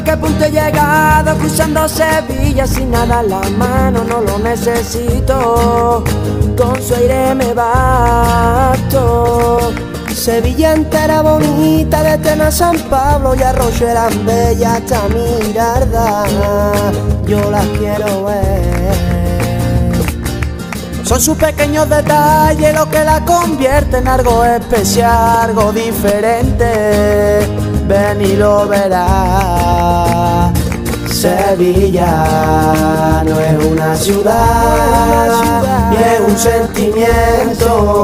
qué punto he llegado cruzando Sevilla sin nada en la mano, no lo necesito, con su aire me basto. Sevilla entera bonita, de Tena a San Pablo y Arroyo eran bellas hasta Mirarda, yo las quiero ver. Son sus pequeños detalles lo que la convierte en algo especial, algo diferente, ven y lo verás. Sevilla no es una ciudad, ni es un sentimiento.